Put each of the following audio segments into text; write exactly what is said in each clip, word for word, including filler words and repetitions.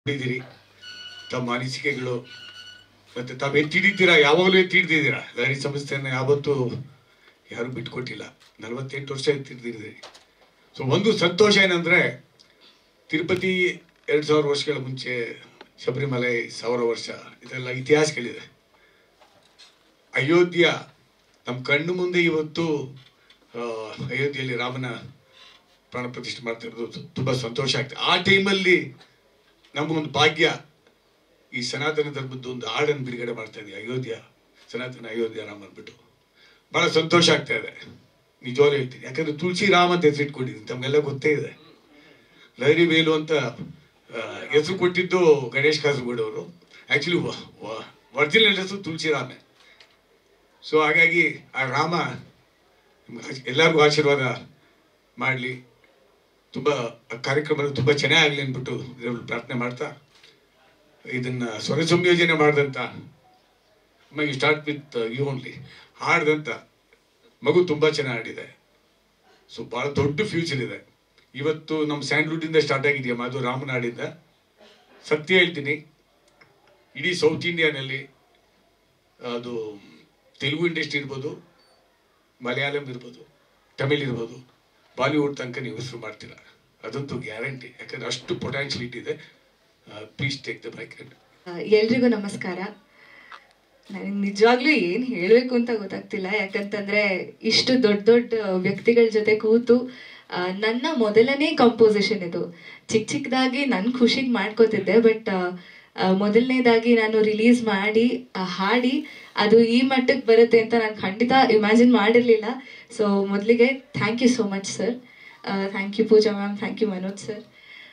ನೋಡಿದಿರಿ ತಮ್ಮ ಅನಿಸಿಕೆಗಳು ಮತ್ತೆ ತಾವು ಎತ್ತಿಡಿದ್ದೀರಾ, ಯಾವಾಗಲೂ ಎತ್ತಿಡ್ದಿದ್ದೀರಾ. ಲಹರಿ ಸಂಸ್ಥೆಯನ್ನು ಯಾವತ್ತೂ ಯಾರು ಬಿಟ್ಕೊಟ್ಟಿಲ್ಲ. ನಲವತ್ತೆಂಟು ವರ್ಷ ಎತ್ತಿಡ್ದಿದ್ದೀರಿ. ಸೊ ಒಂದು ಸಂತೋಷ ಏನಂದ್ರೆ ತಿರುಪತಿ ಎರಡು ಸಾವಿರ ವರ್ಷಗಳ ಮುಂಚೆ, ಶಬರಿಮಲೆ ಸಾವಿರ ವರ್ಷ, ಇದೆಲ್ಲ ಇತಿಹಾಸಗಳಿದೆ. ಅಯೋಧ್ಯ ನಮ್ಮ ಕಣ್ಣು ಮುಂದೆ ಇವತ್ತು ಅಯೋಧ್ಯೆಯಲ್ಲಿ ರಾಮನ ಪ್ರಾಣ ಪ್ರತಿಷ್ಠೆ ಮಾಡ್ತಿರೋದು ತುಂಬಾ ಸಂತೋಷ ಆಗ್ತದೆ. ಆ ಟೈಮಲ್ಲಿ ನಮಗೊಂದು ಭಾಗ್ಯ, ಈ ಸನಾತನ ಧರ್ಮದ್ದು ಒಂದು ಹಾಡನ್ನು ಬಿಡುಗಡೆ ಮಾಡ್ತಾ ಇದೀವಿ. ಅಯೋಧ್ಯ ಸನಾತನ ಅಯೋಧ್ಯ ರಾಮ ಅಂದ್ಬಿಟ್ಟು ಬಹಳ ಸಂತೋಷ ಆಗ್ತಾ ಇದೆ. ನಿಜವಾಗ್ಲೂ ಹೇಳ್ತೀನಿ, ಯಾಕಂದ್ರೆ ತುಳಸಿ ರಾಮ್ ಅಂತ ಹೆಸರು ಇಟ್ಕೊಂಡಿದ್ದೀನಿ, ತಮ್ಗೆಲ್ಲ ಗೊತ್ತೇ ಇದೆ. ಲಹರಿ ವೇಲು ಅಂತ ಹೆಸರು ಕೊಟ್ಟಿದ್ದು ಗಣೇಶ್ ಕಾಸರಗೋಡು ಅವರು. ಆಕ್ಚುಲಿ ಒರಿಜಿನಲ್ ಹೆಸರು ತುಳಸಿ ರಾಮೇ. ಸೊ ಹಾಗಾಗಿ ಆ ರಾಮ ಎಲ್ಲರಿಗೂ ಆಶೀರ್ವಾದ ಮಾಡಲಿ, ತುಂಬ ಕಾರ್ಯಕ್ರಮ ತುಂಬ ಚೆನ್ನಾಗಲಿ ಅಂದ್ಬಿಟ್ಟು ಪ್ರಾರ್ಥನೆ ಮಾಡ್ತಾ, ಇದನ್ನ ಸ್ವರ ಸಂಯೋಜನೆ ಮಾಡಿದಂಥ you start with you only ಹಾಡ್ದಂಥ ಮಗು ತುಂಬ ಚೆನ್ನಾಗಿ ಆಡಿದೆ. ಸೊ ಭಾಳ ದೊಡ್ಡ ಫ್ಯೂಚರ್ ಇದೆ. ಇವತ್ತು ನಮ್ಮ ಸ್ಯಾಂಡ್ಲ್ವುಡ್ಡಿಂದ ಸ್ಟಾರ್ಟ್ ಆಗಿದೆಯಮ್ಮ, ಅದು ರಾಮನ ಹಾಡಿಂದ. ಸತ್ಯ ಹೇಳ್ತೀನಿ, ಇಡೀ ಸೌತ್ ಇಂಡಿಯಾನಲ್ಲಿ ಅದು ತೆಲುಗು ಇಂಡಸ್ಟ್ರಿ ಇರ್ಬೋದು, ಮಲಯಾಳಂ ಇರ್ಬೋದು, ತಮಿಳ್ ಇರ್ಬೋದು, ಬಾಲಿವುಡ್ ತನಕ ನೀವು ಹೆಸರು ಮಾಡ್ತೀರಾ, ಅದಂತೂ ಗ್ಯಾರಂಟಿ. ಯಾಕಂದ್ರೆ ಅಷ್ಟು ಪೊಟೆನ್ಷಿಯಲಿಟಿ ಇದೆ. Please take the bike. ಎಲ್ರಿಗೂ ನಮಸ್ಕಾರ. ನನಗೆ ನಿಜವಾಗ್ಲೂ ಏನು ಹೇಳಬೇಕು ಅಂತ ಗೊತ್ತಾಗ್ತಿಲ್ಲ. ಯಾಕಂತಂದ್ರೆ ಇಷ್ಟು ದೊಡ್ಡ ದೊಡ್ಡ ವ್ಯಕ್ತಿಗಳ ಜೊತೆ ಕೂತು ನನ್ನ ಮೊದಲನೇ ಕಂಪೋಸಿಷನ್ ಇದು. ಚಿಕ್ಕ ಚಿಕ್ಕದಾಗಿ ನನ್ನ ಖುಷಿಗೆ ಮಾಡ್ಕೋತಿದ್ದೆ, ಬಟ್ ಮೊದಲನೇದಾಗಿ ನಾನು ರಿಲೀಸ್ ಮಾಡಿ ಹಾಡಿ ಅದು ಈ ಮಟ್ಟಕ್ಕೆ ಬರುತ್ತೆ ಅಂತ ನಾನು ಖಂಡಿತ ಇಮ್ಯಾಜಿನ್ ಮಾಡಿರಲಿಲ್ಲ. ಸೊ ಮೊದಲಿಗೆ thank you so much sir. Thank you Pooja ma'am, thank you Manoj sir.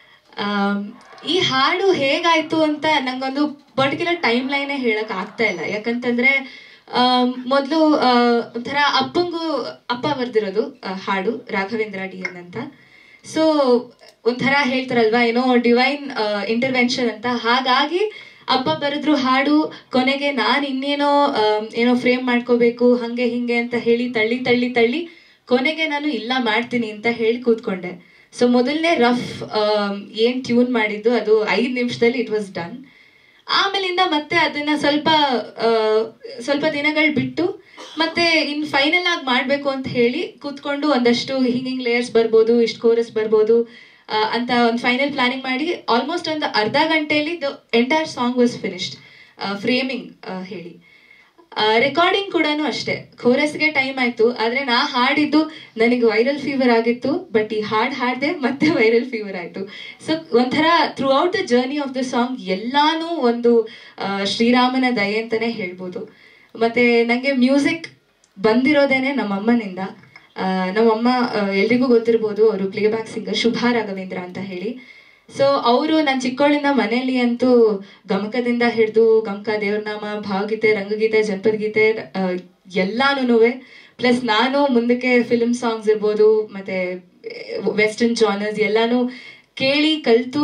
ಈ ಹಾಡು ಹೇಗಾಯ್ತು ಅಂತ ನಂಗೊಂದು ಪರ್ಟಿಕ್ಯುಲರ್ ಟೈಮ್ ಲೈನೇ ಹೇಳಕ್ ಆಗ್ತಾ ಇಲ್ಲ. ಯಾಕಂತಂದ್ರೆ ಮೊದಲು ಒಂಥರ ಅಪ್ಪಂಗೂ ಅಪ್ಪ ಬರ್ದಿರೋದು ಹಾಡು, ರಾಘವೇಂದ್ರ ಡಿ ಎನ್ ಅಂತ. ಸೊ ಒಂಥರ ಹೇಳ್ತಾರಲ್ವಾ, ಏನೋ ಡಿವೈನ್ ಇಂಟರ್ವೆನ್ಷನ್ ಅಂತ. ಹಾಗಾಗಿ ಅಪ್ಪ ಬರೆದ್ರು ಹಾಡು, ಕೊನೆಗೆ ನಾನು ಇನ್ನೇನೋ ಏನೋ ಫ್ರೇಮ್ ಮಾಡ್ಕೋಬೇಕು ಹಂಗೆ ಹಿಂಗೆ ಅಂತ ಹೇಳಿ ತಳ್ಳಿ ತಳ್ಳಿ ತಳ್ಳಿ ಕೊನೆಗೆ ನಾನು ಇಲ್ಲ ಮಾಡ್ತೀನಿ ಅಂತ ಹೇಳಿ ಕೂತ್ಕೊಂಡೆ. ಸೊ ಮೊದಲನೇ ರಫ್ ಏನ್ ಟ್ಯೂನ್ ಮಾಡಿದ್ದು ಅದು ಐದು ನಿಮಿಷದಲ್ಲಿ ಇಟ್ ವಾಸ್ ಡನ್. ಆಮೇಲಿಂದ ಮತ್ತೆ ಅದನ್ನ ಸ್ವಲ್ಪ ಸ್ವಲ್ಪ ದಿನಗಳು ಬಿಟ್ಟು ಮತ್ತೆ ಇನ್ ಫೈನಲ್ ಆಗಿ ಮಾಡ್ಬೇಕು ಅಂತ ಹೇಳಿ ಕೂತ್ಕೊಂಡು ಒಂದಷ್ಟು ಹಿಂಗಿಂಗ್ ಲೇಯರ್ಸ್ ಬರ್ಬೋದು, ಇಷ್ಟು ಕೋರಸ್ ಬರ್ಬೋದು ಅಂತ ಒಂದು ಫೈನಲ್ ಪ್ಲಾನಿಂಗ್ ಮಾಡಿ ಆಲ್ಮೋಸ್ಟ್ ಒಂದು ಅರ್ಧ ಗಂಟೆಯಲ್ಲಿ the entire song was finished. Framing ಹೇಳಿ ರೆಕಾರ್ಡಿಂಗ್ ಕೂಡ ಅಷ್ಟೇ, ಕೋರಸ್ಗೆ ಟೈಮ್ ಆಯ್ತು. ಆದ್ರೆ ನಾ ಹಾಡಿದ್ದು ನನಗೆ ವೈರಲ್ ಫೀವರ್ ಆಗಿತ್ತು, ಬಟ್ ಈ ಹಾಡ್ ಹಾಡ್ದೆ ಮತ್ತೆ ವೈರಲ್ ಫೀವರ್ ಆಯ್ತು. ಸೊ ಒಂಥರ throughout the journey of the song ಎಲ್ಲಾನು ಒಂದು ಶ್ರೀರಾಮನ ದಯೆ ಅಂತಾನೆ ಹೇಳ್ಬೋದು. ಮತ್ತೆ ನಂಗೆ ಮ್ಯೂಸಿಕ್ ಬಂದಿರೋದೇನೆ ನಮ್ಮಮ್ಮನಿಂದ. ನಮ್ಮಮ್ಮ ಎಲ್ರಿಗೂ ಗೊತ್ತಿರ್ಬೋದು, ಅವರು ಪ್ಲೇಬ್ಯಾಕ್ ಸಿಂಗರ್ ಶುಭಾ ರಾಘವೇಂದ್ರ ಅಂತ ಹೇಳಿ. ಸೊ ಅವರು ನಾನು ಚಿಕ್ಕವಳಿಂದ ಮನೆಯಲ್ಲಿ ಅಂತೂ ಗಮಕದಿಂದ ಹಿಡಿದು ಗಮಕ, ದೇವ್ರನಾಮ, ಭಾವಗೀತೆ, ರಂಗಗೀತೆ, ಜನಪದ ಗೀತೆ ಎಲ್ಲಾನು, ಪ್ಲಸ್ ನಾನು ಮುಂದಕ್ಕೆ ಫಿಲ್ಮ್ ಸಾಂಗ್ಸ್ ಇರ್ಬೋದು ಮತ್ತೆ ವೆಸ್ಟರ್ನ್ ಜಾನರ್ಸ್ ಎಲ್ಲಾನು ಕೇಳಿ ಕಲ್ತು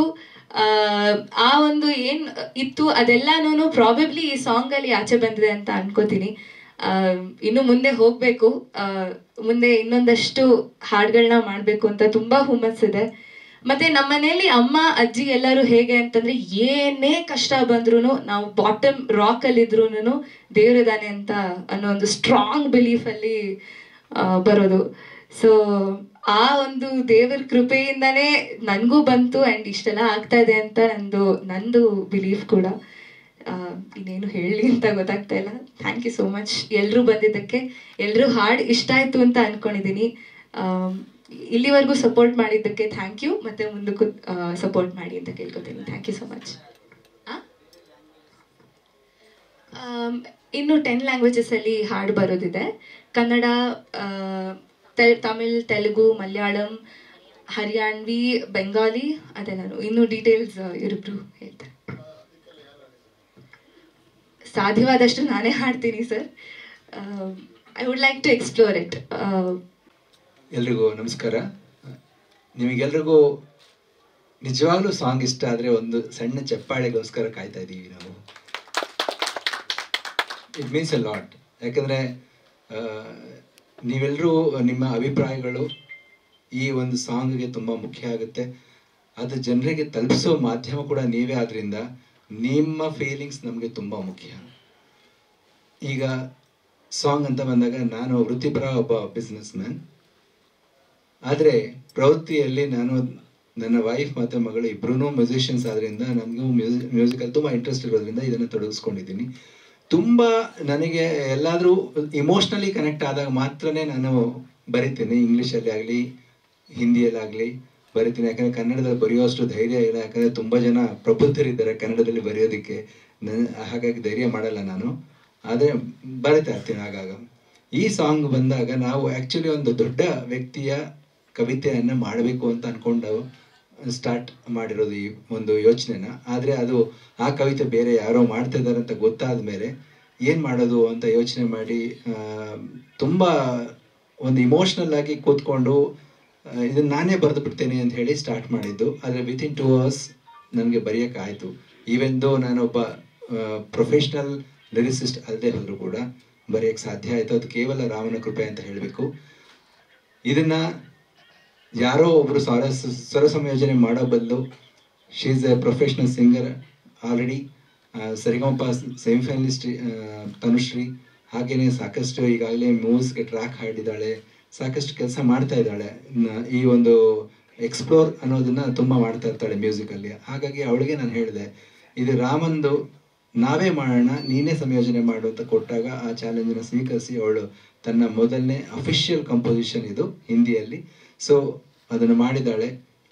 ಆ ಒಂದು ಏನ್ ಇತ್ತು ಅದೆಲ್ಲಾನು ಪ್ರಾಬಬ್ಲಿ ಈ ಸಾಂಗ್ ಅಲ್ಲಿ ಆಚೆ ಬಂದಿದೆ ಅಂತ ಅನ್ಕೋತೀನಿ. ಇನ್ನು ಮುಂದೆ ಹೋಗ್ಬೇಕು, ಮುಂದೆ ಇನ್ನೊಂದಷ್ಟು ಹಾಡುಗಳನ್ನ ಮಾಡ್ಬೇಕು ಅಂತ ತುಂಬಾ ಹುಮ್ಮಸ್ಸಿದೆ. ಮತ್ತೆ ನಮ್ಮ ಮನೆಯಲ್ಲಿ ಅಮ್ಮ ಅಜ್ಜಿ ಎಲ್ಲರೂ ಹೇಗೆ ಅಂತಂದ್ರೆ, ಏನೇ ಕಷ್ಟ ಬಂದ್ರು ನಾವು ಬಾಟಮ್ ರಾಕ್ ಅಲ್ಲಿ ಇದ್ರು ದೇವ್ರದಾನೆ ಅಂತ ಅನ್ನೋ ಒಂದು ಸ್ಟ್ರಾಂಗ್ ಬಿಲೀಫ್ ಅಲ್ಲಿ ಬರೋದು. ಸೊ ಆ ಒಂದು ದೇವರ ಕೃಪೆಯಿಂದಾನೇ ನನ್ಗೂ ಬಂತು ಅಂಡ್ ಇಷ್ಟೆಲ್ಲ ಆಗ್ತಾ ಇದೆ ಅಂತ ನಂದು ನಂದು ಬಿಲೀಫ್ ಕೂಡ. ಇನ್ನೇನು ಹೇಳಿ ಅಂತ ಗೊತ್ತಾಗ್ತಾ ಇಲ್ಲ. ಥ್ಯಾಂಕ್ ಯು ಸೋ ಮಚ್ ಎಲ್ರೂ ಬಂದಿದ್ದಕ್ಕೆ. ಎಲ್ರೂ ಹಾಡ್ ಇಷ್ಟ ಆಯ್ತು ಅಂತ ಅನ್ಕೊಂಡಿದೀನಿ. ಇಲ್ಲಿವರೆಗೂ ಸಪೋರ್ಟ್ ಮಾಡಿದ್ದಕ್ಕೆ ಥ್ಯಾಂಕ್ ಯು. ಮತ್ತೆ ಮುಂದಕ್ಕೂ ಸಪೋರ್ಟ್ ಮಾಡಿ ಅಂತ ಕೇಳ್ಕೊತೀನಿ. Thank you so much. ಇನ್ನು ಟೆನ್ ಲ್ಯಾಂಗ್ವೇಜಸ್ ಅಲ್ಲಿ ಹಾಡು ಬರೋದಿದೆ. ಕನ್ನಡ, ತಮಿಳ್, ತೆಲುಗು, ಮಲಯಾಳಂ, ಹರಿಯಾಣ್ವಿ, ಬೆಂಗಾಲಿ, ಅದೆಲ್ಲಾನು ಇನ್ನು ಡೀಟೇಲ್ಸ್ ಇವರಿಬ್ರು ಹೇಳ್ತಾರೆ. ಸಾಧ್ಯವಾದಷ್ಟು ನಾನೇ ಹಾಡ್ತೀನಿ sir. I would like to explore it. ಎಲ್ರಿಗೂ ನಮಸ್ಕಾರ. ನಿಮಗೆಲ್ರಿಗೂ ನಿಜವಾಗ್ಲೂ ಸಾಂಗ್ ಇಷ್ಟ ಆದರೆ ಒಂದು ಸಣ್ಣ ಚಪ್ಪಾಳೆಗೋಸ್ಕರ ಕಾಯ್ತಾ ಇದ್ದೀವಿ ನಾವು. It means a lot. ಯಾಕಂದರೆ ನೀವೆಲ್ಲರೂ ನಿಮ್ಮ ಅಭಿಪ್ರಾಯಗಳು ಈ ಒಂದು ಸಾಂಗ್ಗೆ ತುಂಬ ಮುಖ್ಯ ಆಗುತ್ತೆ. ಅದು ಜನರಿಗೆ ತಲುಪಿಸೋ ಮಾಧ್ಯಮ ಕೂಡ ನೀವೇ ಆದ್ರಿಂದ ನಿಮ್ಮ ಫೀಲಿಂಗ್ಸ್ ನಮಗೆ ತುಂಬ ಮುಖ್ಯ. ಈಗ ಸಾಂಗ್ ಅಂತ ಬಂದಾಗ ನಾನು ವೃತ್ತಿಪರ ಒಬ್ಬ ಬಿಸ್ನೆಸ್ ಮ್ಯಾನ್, ಆದರೆ ಪ್ರವೃತ್ತಿಯಲ್ಲಿ ನಾನು ನನ್ನ ವೈಫ್ ಮತ್ತು ಮಗಳು ಇಬ್ಬರೂ ಮ್ಯೂಸಿಷಿಯನ್ಸ್ ಆದ್ರಿಂದ ನನಗೂ ಮ್ಯೂಸಿಕ್ ಮ್ಯೂಸಿಕಲ್ಲಿ ತುಂಬ ಇಂಟ್ರೆಸ್ಟ್ ಇರೋದ್ರಿಂದ ಇದನ್ನು ತೊಡಗಿಸ್ಕೊಂಡಿದ್ದೀನಿ. ತುಂಬ ನನಗೆ ಎಲ್ಲಾದರೂ ಇಮೋಷ್ನಲಿ ಕನೆಕ್ಟ್ ಆದಾಗ ಮಾತ್ರನೇ ನಾನು ಬರಿತೀನಿ. ಇಂಗ್ಲೀಷಲ್ಲಿ ಆಗಲಿ ಹಿಂದಿಯಲ್ಲಾಗಲಿ ಬರಿತೀನಿ. ಯಾಕಂದರೆ ಕನ್ನಡದಲ್ಲಿ ಬರೆಯೋಷ್ಟು ಧೈರ್ಯ ಇಲ್ಲ, ಯಾಕಂದರೆ ತುಂಬ ಜನ ಪ್ರಬುದ್ಧರಿದ್ದಾರೆ ಕನ್ನಡದಲ್ಲಿ ಬರೆಯೋದಕ್ಕೆ. ನನ್ನ ಹಾಗಾಗಿ ಧೈರ್ಯ ಮಾಡಲ್ಲ ನಾನು, ಆದರೆ ಬರಿತಾ ಇರ್ತೀನಿ ಆಗಾಗ. ಈ ಸಾಂಗ್ ಬಂದಾಗ ನಾವು ಆ್ಯಕ್ಚುಲಿ ಒಂದು ದೊಡ್ಡ ವ್ಯಕ್ತಿಯ ಕವಿತೆಯನ್ನು ಮಾಡಬೇಕು ಅಂತ ಅಂದ್ಕೊಂಡು ಸ್ಟಾರ್ಟ್ ಮಾಡಿರೋದು ಈ ಒಂದು ಯೋಚನೆನ. ಆದರೆ ಅದು ಆ ಕವಿತೆ ಬೇರೆ ಯಾರೋ ಮಾಡ್ತಾ ಇದ್ದಾರೆ ಅಂತ ಗೊತ್ತಾದ ಮೇಲೆ ಏನು ಮಾಡೋದು ಅಂತ ಯೋಚನೆ ಮಾಡಿ ತುಂಬ ಒಂದು ಇಮೋಷ್ನಲ್ ಆಗಿ ಕೂತ್ಕೊಂಡು ಇದನ್ನು ನಾನೇ ಬರೆದು ಬಿಡ್ತೇನೆ ಅಂತ ಹೇಳಿ ಸ್ಟಾರ್ಟ್ ಮಾಡಿದ್ದು. ಆದರೆ ವಿತಿನ್ ಟೂ ಅವರ್ಸ್ ನನಗೆ ಬರೆಯೋಕ್ಕಾಯಿತು. ಈವೆಂದು ನಾನೊಬ್ಬ ಪ್ರೊಫೆಷ್ನಲ್ ಲಿರಿಸಿಸ್ಟ್ ಅಲ್ಲದೆ ಹೋದರೂ ಕೂಡ ಬರೆಯೋಕ್ಕೆ ಸಾಧ್ಯ ಆಯಿತು. ಅದು ಕೇವಲ ರಾಮನ ಕೃಪೆ ಅಂತ ಹೇಳಬೇಕು. ಇದನ್ನು ಯಾರೋ ಒಬ್ಬರು ಸ್ವರ ಸ್ವರ ಸಂಯೋಜನೆ ಮಾಡೋ ಬದಲು she is a professional singer already. Saregamapa semifinalist Tanushree, ಹಾಗೆಯೇ ಸಾಕಷ್ಟು ಈಗಾಗಲೇ ಮೂವೀಸ್ಗೆ ಟ್ರ್ಯಾಕ್ ಹಾಡಿದ್ದಾಳೆ, ಸಾಕಷ್ಟು ಕೆಲಸ ಮಾಡ್ತಾ ಇದ್ದಾಳೆ. ಈ ಒಂದು ಎಕ್ಸ್ಪ್ಲೋರ್ ಅನ್ನೋದನ್ನ ತುಂಬ ಮಾಡ್ತಾ ಇರ್ತಾಳೆ ಮ್ಯೂಸಿಕಲ್ಲಿ. ಹಾಗಾಗಿ ಅವಳಿಗೆ ನಾನು ಹೇಳಿದೆ, ಇದು ರಾಮಂದು ನಾವೇ ಮಾಡೋಣ, ನೀನೇ ಸಂಯೋಜನೆ ಮಾಡು ಅಂತ ಕೊಟ್ಟಾಗ ಆ ಚಾಲೆಂಜನ್ನು ಸ್ವೀಕರಿಸಿ ಅವಳು ತನ್ನ ಮೊದಲನೇ ಅಫಿಷಿಯಲ್ ಕಂಪೋಸಿಷನ್ ಇದು ಹಿಂದಿಯಲ್ಲಿ. ಸೊ ಅದನ್ನು ಮಾಡಿದ್ದಾಳೆ.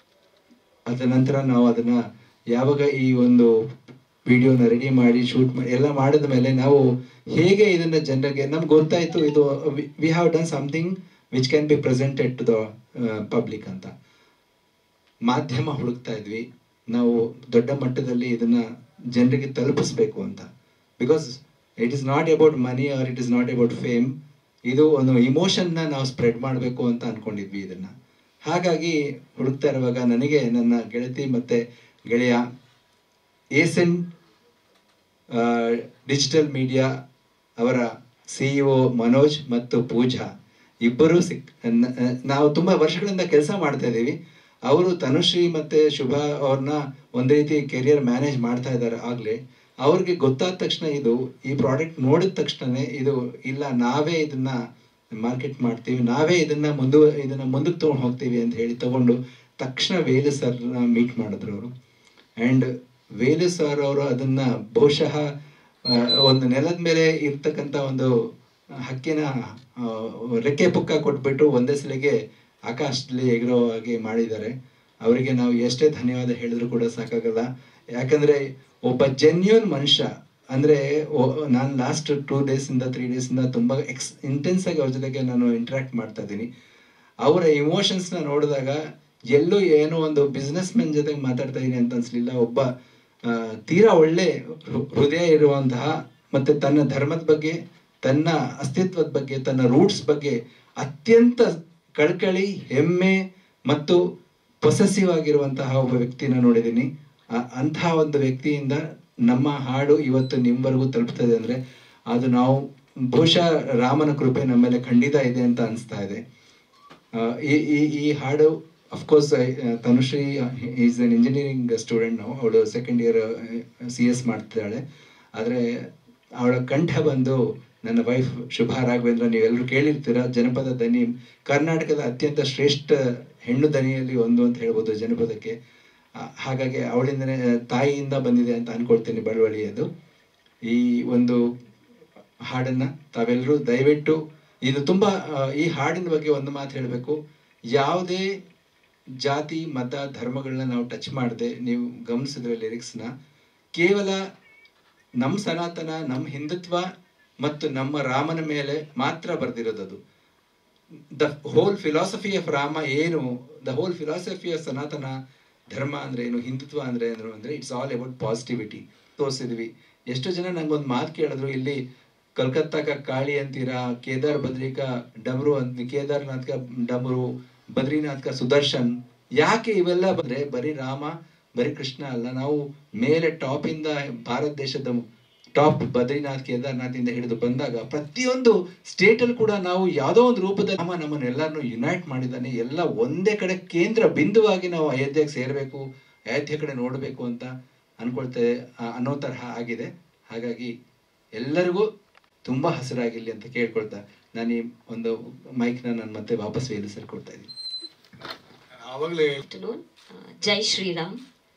ಅದ ನಂತರ ನಾವು ಅದನ್ನು ಯಾವಾಗ ಈ ಒಂದು ವಿಡಿಯೋನ ರೆಡಿ ಮಾಡಿ ಶೂಟ್ ಮಾಡಿ ಎಲ್ಲ ಮಾಡಿದ ಮೇಲೆ ನಾವು ಹೇಗೆ ಇದನ್ನು ಜನರಿಗೆ ನಮ್ಗೆ ಗೊತ್ತಾಯಿತು ಇದು we have done something which can be presented to the public ಅಂತ. ಮಾಧ್ಯಮ ಹುಡುಕ್ತಾ ಇದ್ವಿ ನಾವು ದೊಡ್ಡ ಮಟ್ಟದಲ್ಲಿ ಇದನ್ನು ಜನರಿಗೆ ತಲುಪಿಸ್ಬೇಕು ಅಂತ. Because it is not about money or it is not about fame. ಇದು ಒಂದು ಇಮೋಷನ್ನ ನಾವು ಸ್ಪ್ರೆಡ್ ಮಾಡಬೇಕು ಅಂತ ಅಂದ್ಕೊಂಡಿದ್ವಿ ಇದನ್ನು. ಹಾಗಾಗಿ ಹುಡುಕ್ತಾ ಇರುವಾಗ ನನಗೆ ನನ್ನ ಗೆಳತಿ ಮತ್ತು ಗೆಳೆಯ ಏಸೆನ್ ಡಿಜಿಟಲ್ ಮೀಡಿಯಾ ಅವರ ಸಿ ಇ ಒ ಮನೋಜ್ ಮತ್ತು ಪೂಜಾ ಇಬ್ಬರೂ ಸಿಕ್ ನಾವು ತುಂಬ ವರ್ಷಗಳಿಂದ ಕೆಲಸ ಮಾಡ್ತಾ ಇದ್ದೀವಿ. ಅವರು ತನುಶ್ರೀ ಮತ್ತು ಶುಭಾ ಅವ್ರನ್ನ ಒಂದು ರೀತಿ ಕೆರಿಯರ್ ಮ್ಯಾನೇಜ್ ಮಾಡ್ತಾ ಇದ್ದಾರೆ ಆಗಲೇ. ಅವ್ರಿಗೆ ಗೊತ್ತಾದ ತಕ್ಷಣ ಇದು ಈ ಪ್ರಾಡಕ್ಟ್ ನೋಡಿದ ತಕ್ಷಣವೇ ಇದು ಇಲ್ಲ ನಾವೇ ಇದನ್ನು ಮಾರ್ಕೆಟ್ ಮಾಡ್ತೀವಿ, ನಾವೇ ಇದನ್ನು ಮುಂದು ಇದನ್ನು ಮುಂದಕ್ಕೆ ತೊಗೊಂಡು ಹೋಗ್ತೀವಿ ಅಂತ ಹೇಳಿ ತಗೊಂಡು ತಕ್ಷಣ ವೇಲು ಸರ್ನ ಮೀಟ್ ಮಾಡಿದ್ರು ಅವರು. ಆ್ಯಂಡ್ ವೇಲು ಸರ್ ಅವರು ಅದನ್ನು ಬಹುಶಃ ಒಂದು ನೆಲದ ಮೇಲೆ ಇರ್ತಕ್ಕಂಥ ಒಂದು ಹಕ್ಕಿನ ರೆಕ್ಕೆ ಪುಕ್ಕ ಕೊಟ್ಬಿಟ್ಟು ಒಂದೇ ಸಲಿಗೆ ಆಕಾಶದಲ್ಲಿ ಎಗರೋ ಹಾಗೆ ಮಾಡಿದ್ದಾರೆ. ಅವರಿಗೆ ನಾವು ಎಷ್ಟೇ ಧನ್ಯವಾದ ಹೇಳಿದ್ರು ಕೂಡ ಸಾಕಾಗಲ್ಲ. ಯಾಕಂದರೆ ಒಬ್ಬ ಜೆನ್ಯೂನ್ ಮನುಷ್ಯ ಅಂದರೆ ನಾನು ಲಾಸ್ಟ್ ಟೂ ಡೇಸಿಂದ ತ್ರೀ ಡೇಸಿಂದ ತುಂಬ ಎಕ್ಸ್ ಇಂಟೆನ್ಸ್ ಆಗಿ ಅವ್ರ ಜೊತೆಗೆ ನಾನು ಇಂಟ್ರ್ಯಾಕ್ಟ್ ಮಾಡ್ತಾ ಇದ್ದೀನಿ. ಅವರ ಇಮೋಷನ್ಸ್ನ ನೋಡಿದಾಗ ಎಲ್ಲೂ ಏನೋ ಒಂದು ಬಿಸ್ನೆಸ್ ಮೆನ್ ಜೊತೆಗೆ ಮಾತಾಡ್ತಾ ಇದ್ದೀನಿ ಅಂತ ಅನಿಸ್ಲಿಲ್ಲ. ಒಬ್ಬ ತೀರಾ ಒಳ್ಳೆ ಹೃದಯ ಇರುವಂತಹ ಮತ್ತು ತನ್ನ ಧರ್ಮದ ಬಗ್ಗೆ, ತನ್ನ ಅಸ್ತಿತ್ವದ ಬಗ್ಗೆ, ತನ್ನ ರೂಟ್ಸ್ ಬಗ್ಗೆ ಅತ್ಯಂತ ಕಳಕಳಿ, ಹೆಮ್ಮೆ ಮತ್ತು ಪೊಸೆಸಿವ್ ಆಗಿರುವಂತಹ ಒಬ್ಬ ವ್ಯಕ್ತಿನ ನೋಡಿದ್ದೀನಿ. ಅಂತಹ ಒಂದು ವ್ಯಕ್ತಿಯಿಂದ ನಮ್ಮ ಹಾಡು ಇವತ್ತು ನಿಮ್ಮವರೆಗೂ ತಲುಪ್ತದೆ ಅಂದರೆ ಅದು ನಾವು ಬಹುಶಃ ರಾಮನ ಕೃಪೆ ನಮ್ಮ ಮೇಲೆ ಖಂಡಿತ ಇದೆ ಅಂತ ಅನಿಸ್ತಾ ಇದೆ. ಈ ಈ ಈ ಹಾಡು of course Tanushree is an engineering student. ನಾವು ಅವಳು ಸೆಕೆಂಡ್ ಇಯರ್ ಸಿ ಎಸ್ ಮಾಡ್ತಿದ್ದಾಳೆ. ಆದರೆ ಅವಳ ಕಂಠ ಬಂದು ನನ್ನ ವೈಫ್ ಶುಭಾ ರಾಘವೇಂದ್ರ, ನೀವೆಲ್ಲರೂ ಕೇಳಿರ್ತೀರ, ಜನಪದ ದನಿ ಕರ್ನಾಟಕದ ಅತ್ಯಂತ ಶ್ರೇಷ್ಠ ಹೆಣ್ಣು ದನಿಯಲ್ಲಿ ಒಂದು ಅಂತ ಹೇಳ್ಬೋದು ಜನಪದಕ್ಕೆ. ಹಾಗಾಗಿ ಅವಳಿಂದನೇ ತಾಯಿಯಿಂದ ಬಂದಿದೆ ಅಂತ ಅಂದ್ಕೊಳ್ತೀನಿ ಬಳುವಳಿ. ಅದು ಈ ಒಂದು ಹಾಡನ್ನು ತಾವೆಲ್ಲರೂ ದಯವಿಟ್ಟು ಇದು ತುಂಬ ಈ ಹಾಡಿನ ಬಗ್ಗೆ ಒಂದು ಮಾತು ಹೇಳಬೇಕು. ಯಾವುದೇ ಜಾತಿ ಮತ ಧರ್ಮಗಳನ್ನ ನಾವು ಟಚ್ ಮಾಡದೆ ನೀವು ಗಮನಿಸಿದ್ರೆ ಲಿರಿಕ್ಸ್ನ ಕೇವಲ ನಮ್ಮ ಸನಾತನ, ನಮ್ಮ ಹಿಂದುತ್ವ ಮತ್ತು ನಮ್ಮ ರಾಮನ ಮೇಲೆ ಮಾತ್ರ ಬರೆದಿರೋದು. The whole philosophy of Rama ಏನು, ದ ಹೋಲ್ ಫಿಲಾಸಫಿ ಆಫ್ ಸನಾತನ ಧರ್ಮ ಅಂದರೆ ಏನು, ಹಿಂದುತ್ವ ಅಂದರೆ ಏನು ಅಂದರೆ ಇಟ್ಸ್ ಆಲ್ ಅಬೌಟ್ ಪಾಸಿಟಿವಿಟಿ ತೋರಿಸಿದ್ವಿ. ಎಷ್ಟೋ ಜನ ನಂಗೊಂದು ಮಾತು ಕೇಳಿದ್ರು, ಇಲ್ಲಿ ಕಲ್ಕತ್ತಾಕ ಕಾಳಿ ಅಂತೀರಾ, ಕೇದಾರ್ ಬದ್ರಿಕ ಡಮರು ಅಂತ, ಕೇದಾರ್ನಾಥ್ಕ ಡಮರು, ಬದ್ರಿನಾಥ್ಕ ಸುದರ್ಶನ್. ಯಾಕೆ ಇವೆಲ್ಲ ಬಂದರೆ ಬರೀ ರಾಮ ಬರೀ ಕೃಷ್ಣ ಅಲ್ಲ, ನಾವು ಮೇಲೆ ಟಾಪಿಂದ ಭಾರತ ದೇಶದ ಟಾಪ್ ಬದ್ರಿನಾಥ್ ಕೇದಾರ್ನಾಥಿಂದ ಹಿಡಿದು ಬಂದಾಗ ಪ್ರತಿಯೊಂದು ಸ್ಟೇಟಲ್ಲಿ ಕೂಡ ನಾವು ಯಾವುದೋ ಒಂದು ರೂಪದಲ್ಲಿ ನಮ್ಮ ನಮ್ಮನ್ನೆಲ್ಲರನ್ನು ಯುನೈಟ್ ಮಾಡಿದ್ದಾನೆ. ಎಲ್ಲ ಒಂದೇ ಕಡೆ ಕೇಂದ್ರ ಬಿಂದುವಾಗಿ ನಾವು ಅಯೋಧ್ಯೆಗೆ ಸೇರಬೇಕು, ಅಯೋಧ್ಯೆ ಕಡೆ ನೋಡಬೇಕು ಅಂತ ಅನ್ಕೊಳ್ತೇವೆ ಅನ್ನೋ ತರಹ ಆಗಿದೆ. ಹಾಗಾಗಿ ಎಲ್ಲರಿಗೂ ತುಂಬ ಹಸಿರಾಗಿರ್ಲಿ ಅಂತ ಕೇಳ್ಕೊಳ್ತಾ ನಾನು ಈ ಒಂದು ಮೈಕ್ನ ನಾನು ಮತ್ತೆ ವಾಪಸ್ ವೇಲು ಸರ್ ಕೊಡ್ತಾ ಇದ್ದೀನಿ. ಆವಾಗಲೇ ಜೈ ಶ್ರೀರಾಮ್,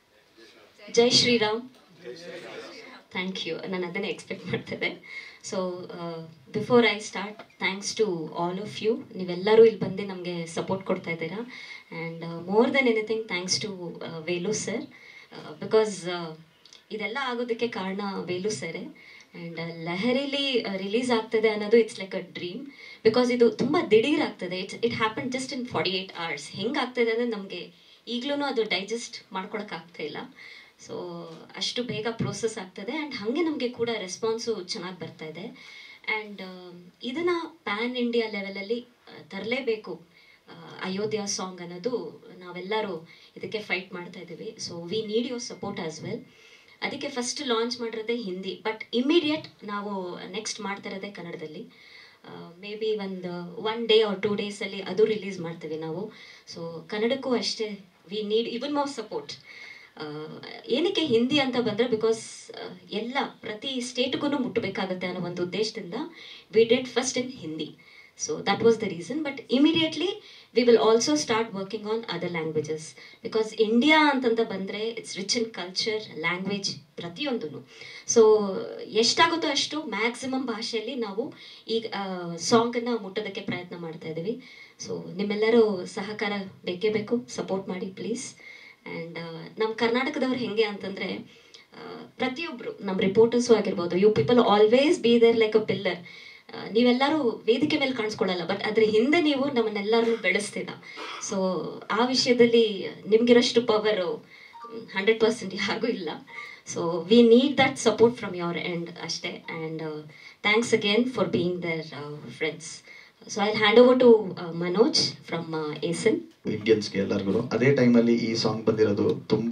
ಜೈ ಶ್ರೀರಾಮ್. Thank you. ನಾನು ಅದನ್ನೇ ಎಕ್ಸ್ಪೆಕ್ಟ್ ಮಾಡ್ತಿದ್ದೆ. So before I start, thanks to all of you. ನೀವೆಲ್ಲರೂ ಇಲ್ಲಿ ಬಂದು ನಮಗೆ ಸಪೋರ್ಟ್ ಕೊಡ್ತಾ ಇದ್ದೀರಾ. And more then anything thanks to Velu sir, because ಇದೆಲ್ಲ ಆಗೋದಕ್ಕೆ ಕಾರಣ ವೇಲು ಸರೇ. ಆ್ಯಂಡ್ ಲಹರಿಲಿ ರಿಲೀಸ್ ಆಗ್ತದೆ ಅನ್ನೋದು it's like a dream, because ಇದು ತುಂಬ ದಿಢೀರ್ ಆಗ್ತದೆ. It's it happen just in forty eight hours. ಹೆಂಗೆ ಆಗ್ತದೆ ಅಂದರೆ ನಮಗೆ ಈಗಲೂ ಅದು ಡೈಜೆಸ್ಟ್ ಮಾಡ್ಕೊಳಕ್ಕಾಗ್ತಾ ಇಲ್ಲ. ಸೊ ಅಷ್ಟು ಬೇಗ ಪ್ರೋಸೆಸ್ ಆಗ್ತದೆ. ಆ್ಯಂಡ್ ಹಾಗೆ ನಮಗೆ ಕೂಡ ರೆಸ್ಪಾನ್ಸು ಚೆನ್ನಾಗಿ ಬರ್ತಾ ಇದೆ. ಆ್ಯಂಡ್ ಇದನ್ನು ಪ್ಯಾನ್ ಇಂಡಿಯಾ ಲೆವೆಲಲ್ಲಿ ತರಲೇಬೇಕು, ಅಯೋಧ್ಯ ಸಾಂಗ್ ಅನ್ನೋದು ನಾವೆಲ್ಲರೂ ಇದಕ್ಕೆ ಫೈಟ್ ಮಾಡ್ತಾ ಇದ್ದೀವಿ. So we need your support as well. ಅದಕ್ಕೆ ಫಸ್ಟ್ ಲಾಂಚ್ ಮಾಡಿರೋದೇ ಹಿಂದಿ, ಬಟ್ ಇಮಿಡಿಯೇಟ್ ನಾವು ನೆಕ್ಸ್ಟ್ ಮಾಡ್ತಾ ಇರೋದೇ ಕನ್ನಡದಲ್ಲಿ. ಮೇ ಬಿ ಒಂದು ಒನ್ ಡೇ ಆರ್ ಟೂ ಡೇಸಲ್ಲಿ ಅದು ರಿಲೀಸ್ ಮಾಡ್ತೀವಿ ನಾವು. ಸೊ ಕನ್ನಡಕ್ಕೂ ಅಷ್ಟೇ we need even more support. ಏನಕ್ಕೆ ಹಿಂದಿ ಅಂತ ಬಂದರೆ, ಬಿಕಾಸ್ ಎಲ್ಲ ಪ್ರತಿ ಸ್ಟೇಟ್ಗೂ ಮುಟ್ಟಬೇಕಾಗತ್ತೆ ಅನ್ನೋ ಒಂದು ಉದ್ದೇಶದಿಂದ we did first in Hindi. So that was the reason. But immediately we will also start working on other languages, because India ಅಂತಂತ ಬಂದರೆ it's rich in culture, language, ಪ್ರತಿಯೊಂದೂ. ಸೊ ಎಷ್ಟಾಗುತ್ತೋ ಅಷ್ಟು ಮ್ಯಾಕ್ಸಿಮಮ್ ಭಾಷೆಯಲ್ಲಿ ನಾವು ಈಗ ಸಾಂಗನ್ನು ಮುಟ್ಟೋದಕ್ಕೆ ಪ್ರಯತ್ನ ಮಾಡ್ತಾ ಇದ್ದೀವಿ. ಸೊ ನಿಮ್ಮೆಲ್ಲರೂ ಸಹಕಾರ ಬೇಕೇ ಬೇಕು, ಸಪೋರ್ಟ್ ಮಾಡಿ ಪ್ಲೀಸ್. ಆ್ಯಂಡ್ ನಮ್ಮ ಕರ್ನಾಟಕದವ್ರು ಹೆಂಗೆ ಅಂತಂದರೆ, ಪ್ರತಿಯೊಬ್ಬರು ನಮ್ಮ ರಿಪೋರ್ಟರ್ಸು ಆಗಿರ್ಬೋದು, you people always be there like a pillar. ನೀವೆಲ್ಲರೂ ವೇದಿಕೆ ಮೇಲೆ ಕಾಣಿಸ್ಕೊಳ್ಳಲ್ಲ, ಬಟ್ ಅದ್ರ ಹಿಂದೆ ನೀವು ನಮ್ಮನ್ನೆಲ್ಲರೂ ಬೆಳೆಸ್ತೀರ. ಸೊ ಆ ವಿಷಯದಲ್ಲಿ ನಿಮ್ಗಿರೋಷ್ಟು ಪವರು ಹಂಡ್ರೆಡ್ ಪರ್ಸೆಂಟ್ ಯಾರಿಗೂ ಇಲ್ಲ. So we need that support from your end ಅಷ್ಟೇ. And thanks again for being there friends. So I hand over to Manoj from Aasen. ಇಂಡಿಯನ್ಸ್ಗೆ ಎಲ್ಲರಿಗೂ ಅದೇ ಟೈಮಲ್ಲಿ ಈ ಸಾಂಗ್ ಬಂದಿರೋದು ತುಂಬ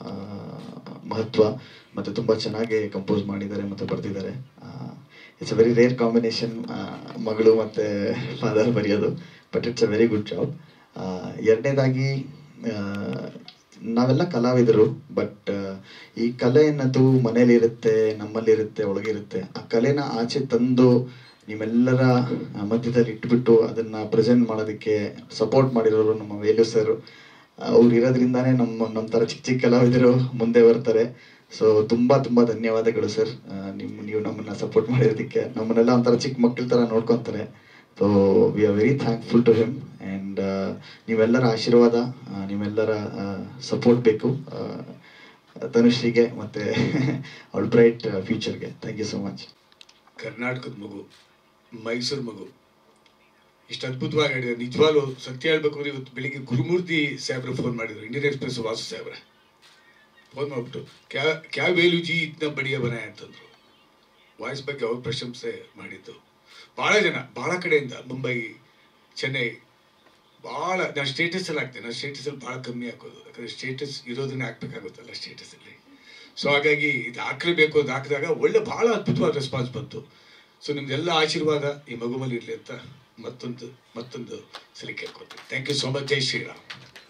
ಮಹತ್ವ, ಮತ್ತು ತುಂಬ ಚೆನ್ನಾಗಿ ಕಂಪೋಸ್ ಮಾಡಿದ್ದಾರೆ ಮತ್ತು ಬರೆದಿದ್ದಾರೆ. It's a very rare combination, ಮಗಳು ಮತ್ತು ಫಾದರ್ ಬರೆಯೋದು, but it's a very good job. ಎರಡನೇದಾಗಿ, ನಾವೆಲ್ಲ ಕಲಾವಿದರು, ಬಟ್ ಈ ಕಲೆ ಅನ್ನೋದು ಮನೇಲಿರುತ್ತೆ, ನಮ್ಮಲ್ಲಿರುತ್ತೆ, ಒಳಗಿರುತ್ತೆ. ಆ ಕಲೆನ ಆಚೆ ತಂದು ನಿಮ್ಮೆಲ್ಲರ ಮಧ್ಯದಲ್ಲಿ ಇಟ್ಬಿಟ್ಟು ಅದನ್ನು ಪ್ರೆಸೆಂಟ್ ಮಾಡೋದಕ್ಕೆ ಸಪೋರ್ಟ್ ಮಾಡಿರೋರು ನಮ್ಮ ವೇಲು ಸರ್. ಅವ್ರು ಇರೋದ್ರಿಂದಾನೇ ನಮ್ಮ ನಮ್ಮ ಥರ ಚಿಕ್ಕ ಚಿಕ್ಕ ಕಲಾವಿದರು ಮುಂದೆ ಬರ್ತಾರೆ. ಸೊ ತುಂಬ ತುಂಬ ಧನ್ಯವಾದಗಳು ಸರ್, ನಿಮ್ಮ ನೀವು ನಮ್ಮನ್ನು ಸಪೋರ್ಟ್ ಮಾಡಿರೋದಕ್ಕೆ. ನಮ್ಮನ್ನೆಲ್ಲ ಒಂಥರ ಚಿಕ್ಕ ಮಕ್ಕಳ ಥರ ನೋಡ್ಕೊತಾರೆ. So we are very thankful to him. And ನೀವೆಲ್ಲರ ಆಶೀರ್ವಾದ, ನಿಮ್ಮೆಲ್ಲರ ಸಪೋರ್ಟ್ ಬೇಕು ತನುಶ್ರೀಗೆ ಮತ್ತು ಅವಳ ಬ್ರೈಟ್ ಫ್ಯೂಚರ್ಗೆ. Thank you so much. ಕರ್ನಾಟಕದ ಮಗು, ಮೈಸೂರು ಮಗು, ಇಷ್ಟು ಅದ್ಭುತವಾಗಿ ಹೇಳಿದ್ರು. ನಿಜವಾಗ್ಲೂ ಸತ್ಯ ಹೇಳ್ಬೇಕು ಅಂದ್ರೆ, ಇವತ್ತು ಬೆಳಿಗ್ಗೆ ಗುರುಮೂರ್ತಿ ಸಾಹೇಬ್ರು ಫೋನ್ ಮಾಡಿದ್ರು, ಇಂಡಿಯನ್ ಎಕ್ಸ್ಪ್ರೆಸ್ ವಾಸು ಸಾಹೇಬ್ರೆ ಫೋನ್ ಮಾಡ್ಬಿಟ್ಟು, ಕ್ಯಾ ಕ್ಯಾ ವೇಲುಜಿ ಇದ್ನ ಬಡಿಯ ಬನ ಅಂತಂದ್ರು. ವಾಯ್ಸ್ ಬಗ್ಗೆ ಅವ್ರ ಪ್ರಶಂಸೆ ಮಾಡಿದ್ದು. ಭಾಳ ಜನ ಭಾಳ ಕಡೆಯಿಂದ, ಮುಂಬೈ, ಚೆನ್ನೈ, ಭಾಳ ನಾನು ಸ್ಟೇಟಸಲ್ಲಿ ಹಾಕ್ತೇನೆ. ನಾನು ಸ್ಟೇಟಸಲ್ಲಿ ಭಾಳ ಕಮ್ಮಿ ಹಾಕೋದು, ಯಾಕಂದರೆ ಸ್ಟೇಟಸ್ ಇರೋದನ್ನೇ ಹಾಕ್ಬೇಕಾಗುತ್ತಲ್ಲ ಸ್ಟೇಟಸಲ್ಲಿ. ಸೊ ಹಾಗಾಗಿ ಇದು ಹಾಕಲೇಬೇಕು ಅಂತ ಹಾಕಿದಾಗ ಒಳ್ಳೆ ಭಾಳ ಅದ್ಭುತವಾದ ರೆಸ್ಪಾನ್ಸ್ ಬಂತು. ಸೊ ನಿಮ್ದೆಲ್ಲ ಆಶೀರ್ವಾದ ಈ ಮಗು ಮೇಲೆ ಇರಲಿ ಅಂತ ಮತ್ತೊಂದು ಮತ್ತೊಂದು ಸಲ ಕೇಳ್ಕೊತೀನಿ. Thank you so much. ಜೈ ಶ್ರೀರಾಮ್.